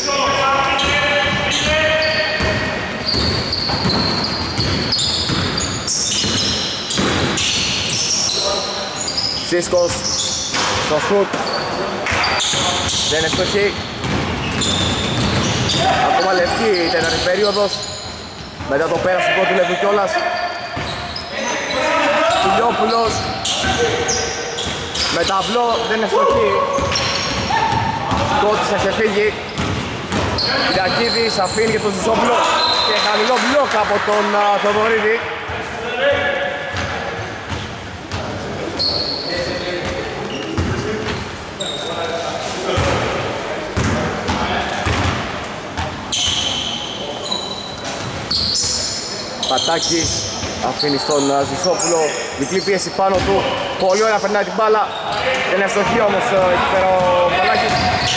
Σίσκος στο σουτ. Δεν είναι φτωχή. Ακόμα λευκή η τέταρτη περίοδος. Μετά το πέρασε του λεπτού κιόλας. Τουλιόπουλος. Με ταυλό δεν είναι φτωχή. Κότης θα ξεφύγει. Κυριακίδης αφήνει και τον Ζησόπουλο. Και χαμηλό μπλοκ από τον Θοδωρίδη. Πατάκης αφήνει στον Ζησόπουλο, διπλή πίεση πάνω του, πολύ ωραία περνάει την μπάλα, δεν είναι αστοχή όμως εκεί πέρα ο Παλάκης.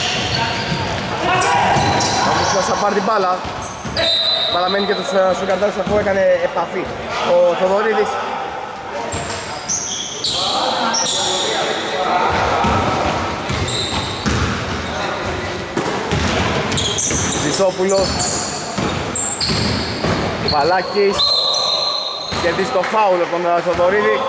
Θα πάρει την μπάλα, παραμένει και τους Σουγκαρντάδες αφού έκανε επαφή ο Θοδωρίδης. Ζησόπουλος, Παλάκης, κερδίζει το φάουλ από τον Θοδωρίδη.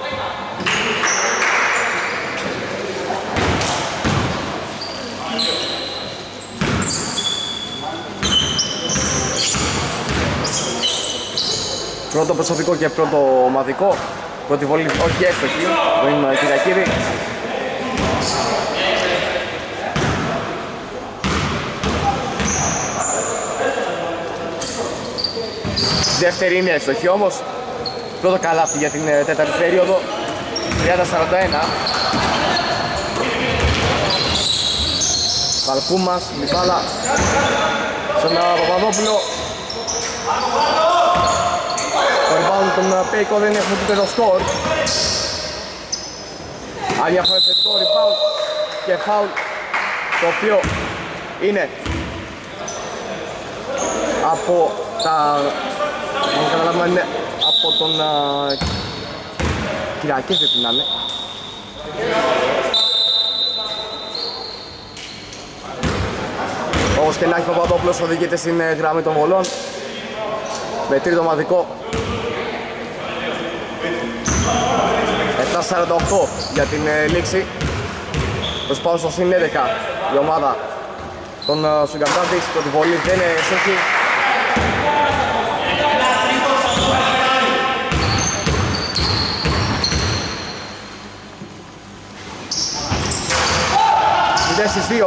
Πρώτο προσωπικό και πρώτο ομαδικό. Πρώτη βολή όχι έστοχη, είναι Κυριακίδη. Δεύτερη είναι εύστοχη όμως. Πρώτο καλάθι για την τέταρτη περίοδο. 30-41. Βαλκούμας, με μπάλα στον Παπαδόπουλο. Το rebound τον Πέικο δεν έχουμε ούτε το σκορ. Άλλη φορά θετικό rebound και foul, το οποίο είναι από τα... Αν καταλάβουμε είναι από τον Κυριακής δεν την είναι. Όπως και να έχει ο Παπαδόπουλος οδηγείται στην γραμμή των βολών με τρίτο ομαδικό. 7-48 για την λήξη. Προς πάνω στο συν 11 η ομάδα των Σουγκαρντάδης. Πρώτη βολή δεν είναι εύστοχη. Στις 2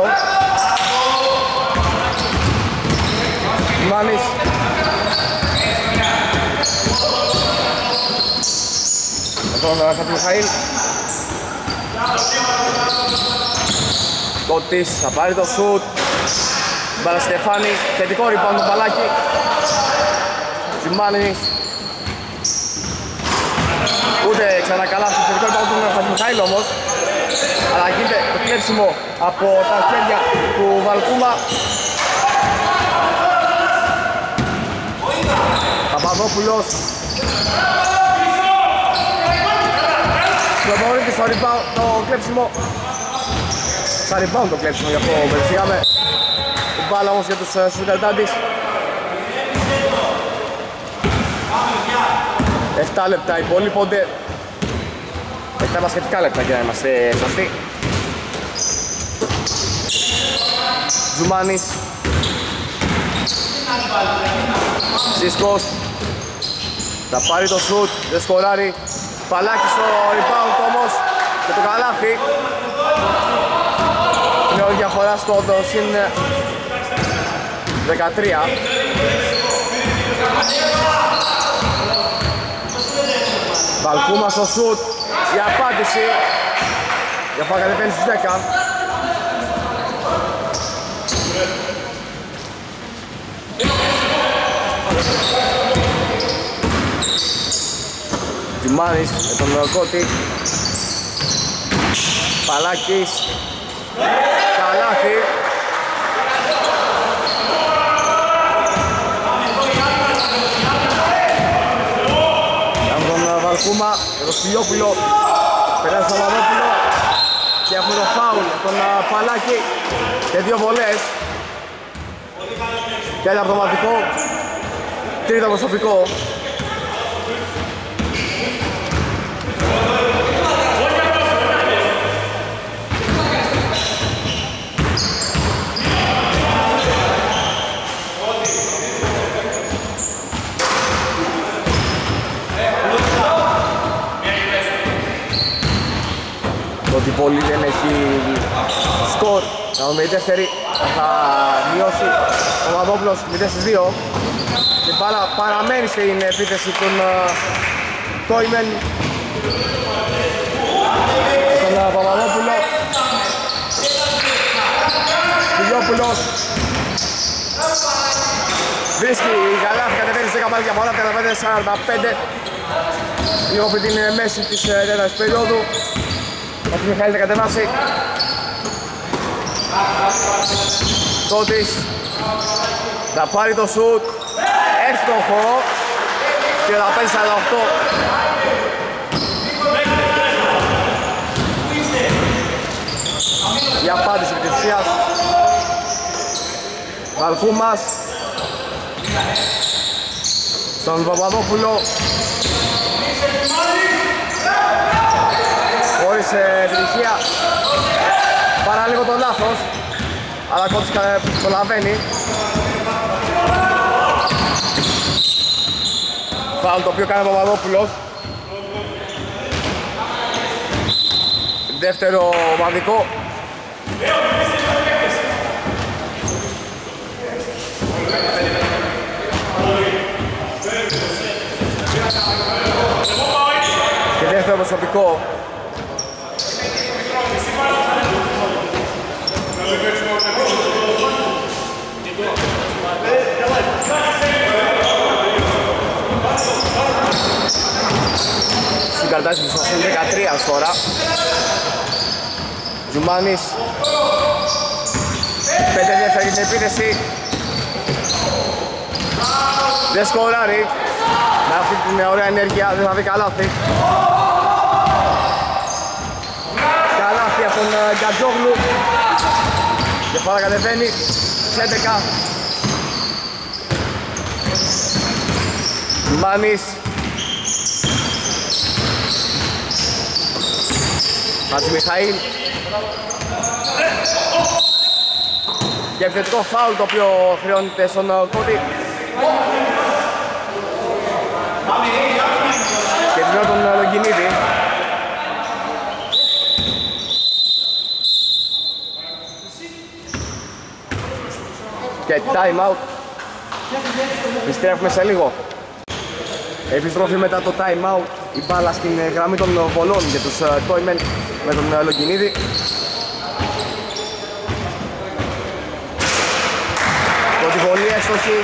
Μάνης με τον Χατζημιχαήλ. Κώτης θα πάρει το σουτ. Μπάλα Στεφάνη, θετικό rebound του Παλάκη. Τζιμάνης ούτε ξανακαλά στο θετικό rebound του Χατζημιχαήλ όμως. Αλλά γίνεται το κλέψιμο από τα χέρια του Βαλκούμα. Παπαδόπουλος. Προδωρείται στο rebound το κλέψιμο. Στα rebound το κλέψιμο, γι' αυτό βελτιάμε. Η μπάλα όμως για τους Σουγκαρντάδες. 7 λεπτά υπολείπονται. 7 μπασκετικά λεπτά για να είμαστε σωστοί. Ζουμάνης. Σίσκος. Θα πάρει το σουτ, δεν σκοράρει. Παλάκης στο rebound όμως και το καλάθι. Νέο διαφορά στο συν 13. Βαλκούμα στο σουτ. Η απάντηση. Διαφορά κατεβαίνει στους 10. Τζιμάνης με τον Κώτη. Παλάκης. Καλάθι. Για τον Βαλκούμα, για τον Σπηλιόπουλο. Περάσει τον Παπαδόπουλο. Και και έχουμε το φάουλ τον Παλάκη και 2 βολές. Τέταρτο μαθητικό, τρίτο προσωπικό. Ότι πολύ δεν έχει σκορ. Να δούμε η δεύτερη θα μειώσει ο Παπαδόπουλος 0-2 και παραμένει στην επίθεση των Τόιμεν. Τον Παπαδόπουλο Φιλιόπουλος βρίσκει η Γαλάφη, κατεβαίνει σε 10 πάλι διαφορά, 35-45 λίγο πριν την μέση της τέταρτης περίοδου. Ο Μιχαήλ θα κατεβάσει. Τότης θα πάρει το σουτ, εύστοχο, 35-48. Η απάντηση επιτυχίας Βαλκούμας στον Παπαδόπουλο. Χωρίς επιτυχία, παραλίγο το λάθος, αλλά Κότσης προλαβαίνει. Φάουλ το οποίο κάνει ο Παπαδόπουλος. Δεύτερο ομαδικό. Και δεύτερο προσωπικό. Συγκαρτάζει με σωστή 13 τώρα. Τζουμάνης 5 δεύτερη στην επίθεση. Δεν σκοράρει. Με αυτή την ωραία ενέργεια δεν θα δει καλάθι. Καλάθι από τον Γκατζόγλου. Και φορά κατεβαίνει 11. Τζουμάνης Χατζημιχαήλ και επιθετικό φάουλ το οποίο χρεώνεται στον Κώτη και την ώρα τον Λογκινίδη. Και time out. Επιστρέφουμε σε λίγο. Επιστροφή μετά το time out. Η μπάλα στην γραμμή των βολών για τους Τόιμεν με τον Λογκινίδη. Πρώτη βολή έστοχη.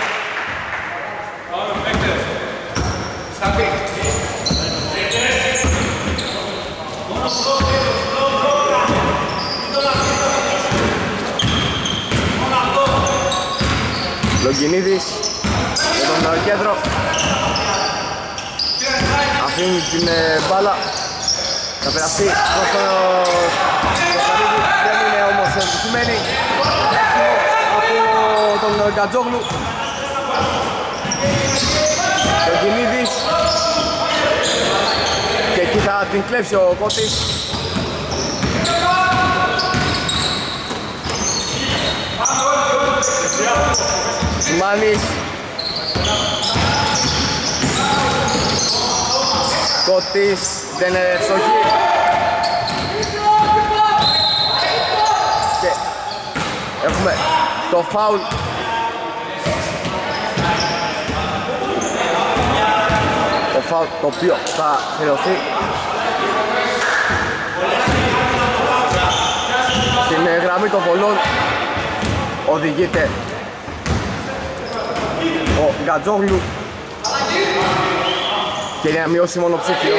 Λογκινίδης με τον κέντρο. Αφήνει την μπάλα. Θα περαστεί προς το Κωνσταντίνη. Δεν είναι όμως επιτυχημένη. Από τον Γκατζόγλου. Λογκινίδης. Και εκεί θα την κλέψει ο Κώτης. Μάνης. Κώτης δεν είναι ευστοχή. Και έχουμε το φάουλ. Το φάουλ το οποίο θα χρεωθεί στην γραμμή των βολών. Οδηγείται ο Γκατζόγλου και για να μειώσει μονοψήφιο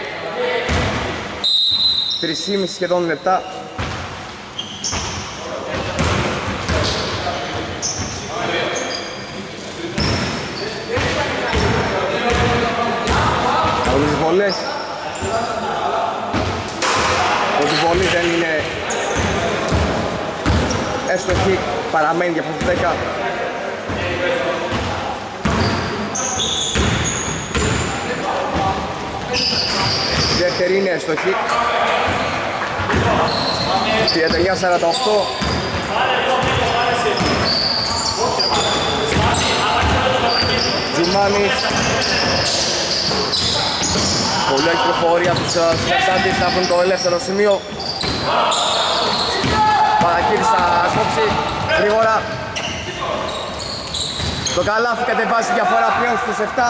3,5 σχεδόν λεπτά. Από τις βολές, ότι η βολή δεν είναι έστοχη, παραμένει για αυτό το 10. Δεύτερη είναι έστοχη. 39-48. Τζουμάνης. Πολύ κυκλοφορία τους Σκαρτάντης να βρουν το ελεύθερο σημείο. Πανακίδης θα σκόψει γρήγορα. Το καλάθι κατεβάζει διαφορά πλέον στους 7.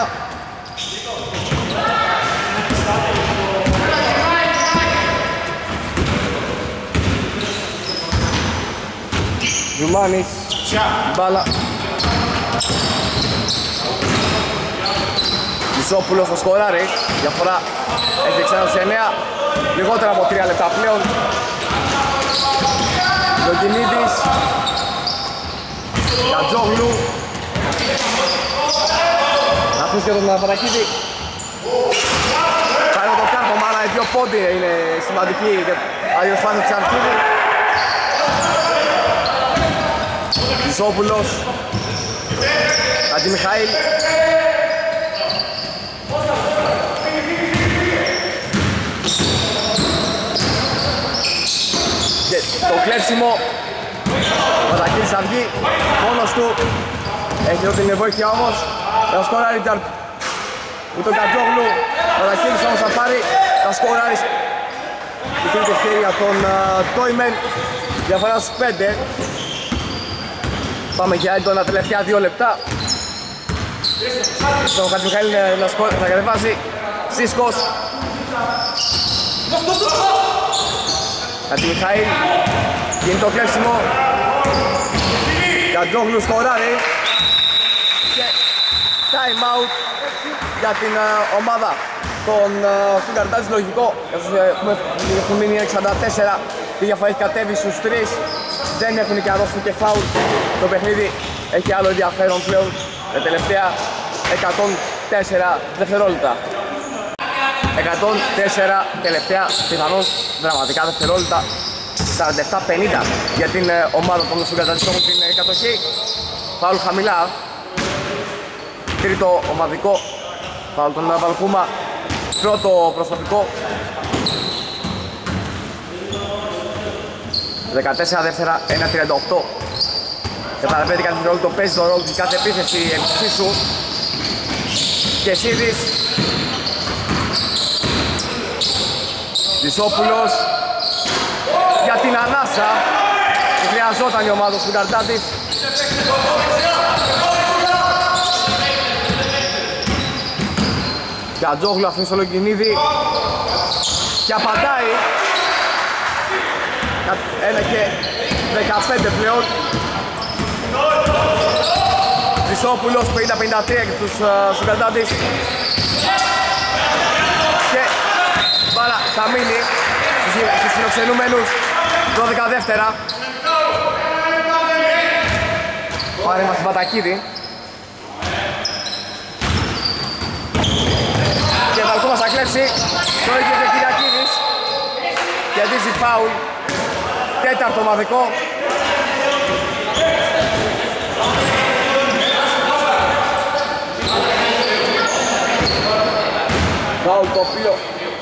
Ζουμάνης, μπάλα. Μισόπουλος στο σκοράρι, διαφορά έχει ξανά σε 9, λιγότερα από 3 λεπτά πλέον. Λογινίδης, Κατζόγλου, να αφήσει και τον Πανακίδη. Πάρει το κάρπο, αλλά οι δύο πόντι είναι σημαντικοί, αλλιώς πάνε της Αρκίδη. Μισόπουλος, Χατζημιχαήλ. Και το κλέψιμο, ο Πατακίδης θα βγει μόνος του. Έχει εδώ την βοήθεια όμως. Θα σκοράρει με τον Κατζόγλου. Ο Πατακίδης όμως θα πάρει, θα σκοράρει. Η τρίτη ευκαιρία των Τόιμεν. Διαφορά στους 5. Πάμε για έντονα τελευταία 2 λεπτά. Τον Χατζημιχαήλ θα κατεβάζει. Σίσκος. Χατζημιχαήλ. Γίνει το κλέψιμο. Κατζόγλου σκοράρει. Και time out για την ομάδα των Σκαρτάντης. Λογικό. Έχουν μείνει 64. Η διαφορά έχει κατέβει στους 3. Δεν έχουν και αδώσει και φάουλ. Το παιχνίδι έχει άλλο ενδιαφέρον πλέον. Τα τελευταία 104 δευτερόλεπτα. 104 τελευταία πιθανώς δραματικά δευτερόλεπτα. 47-50 για την ομάδα των Σκαρτάντης έχουν την κατοχή. Φάουλ χαμηλά. Τρίτο ομαδικό φάουλ τον Βαλκούμα. Πρώτο προσωπικό. 14 δεύτερα, 1-38. Καταλαβαίνετε κάθε δευτερόλεπτο παίζει το ρόλο της κάθε επίθεση εξίσου. Και Σίδης. Δισόπουλος για την ανάσα. Χρειαζόταν η ομάδα του Σκαρτάντης. Κατζόγλου αφήνει στο Λογινίδη και απαντάει. 1 και 15 πλέον. Δισόπουλος 50-53 για τους Σκαρτάντης. Και μπάλα θα μείνει στους φιλοξενούμενους. 12 δεύτερα. Πάρε μας Πατακίδη. Και θα Βαλκούμας θα κλέψει. Το ίδιο και Κυριακίδης. Κερδίζει φάουλ. Τέταρτο ομαδικό. Φάουλ το οποίο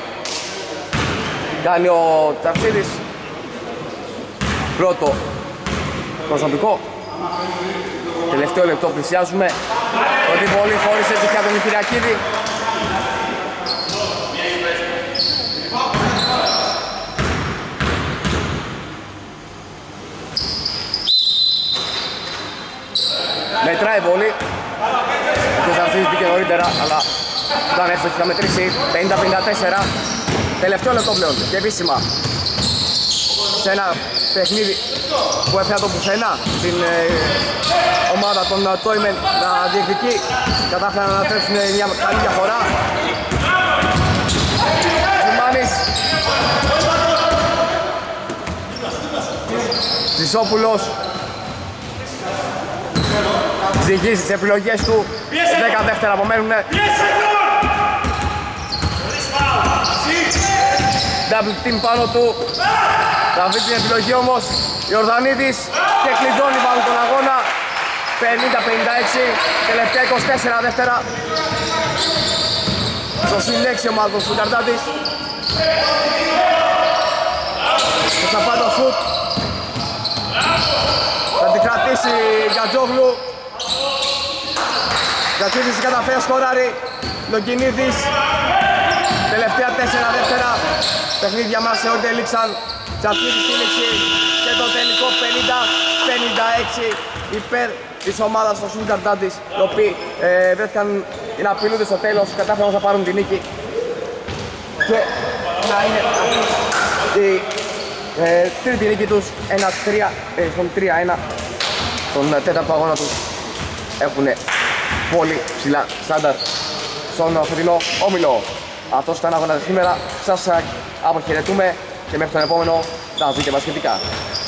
κάνει ο Τσαρτσίδης. Πρώτο προσωπικό. Τελευταίο λεπτό πλησιάζουμε. Ότι πολύ χώρισε τυχαία τον Κυριακίδη. Μετράει πολύ. Ο Τσαρτσίδης μπήκε νωρίτερα, αλλά ήταν εύστοχη να μετρήσει. 50-54. Τελευταίο λεπτό πλέον και επίσημα. Σε ένα παιχνίδι που έφερε το πουθενά την ομάδα των Τόιμεν να διεκδικεί, κατάφεραν να τρέψουν μια καλή διαφορά. Ζουμάνης. Ζησόπουλος. Ζυγίζει τις επιλογές του. 10 δεύτερα απομένουν. Double team πάνω του. Θα βρει την επιλογή όμως Ιορδανίδης και κλειδώνει πάνω τον αγώνα. 50-56, τελευταία 24 δεύτερα. Στο συν 6 ομάδα του Σουγκαρντάτης. Θα πάει το σουτ. Θα την κρατήσει Γκατζόγλου. Γκατζίδης καταφέρει σκοράρει. Λογκινίδης. Τελευταία 4 δεύτερα. Παιχνίδια μας σε όρια έληξαν. Τσατλίδης στήληξη και το τελικό 50-56 υπέρ της ομάδας του Σουγκαρντάτης, οι οποίοι βρέθηκαν να απειλούνται στο τέλος, κατάφεραν να πάρουν την νίκη και να είναι η τρίτη νίκη τους, 3-1 στον τέταρτο αγώνα τους. Έχουν πολύ ψηλά στάνταρ στον φετινό όμιλο. Αυτός ήταν αγώνας σήμερα, σας αποχαιρετούμε και μέχρι τον επόμενο τα δείτε μας σχετικά.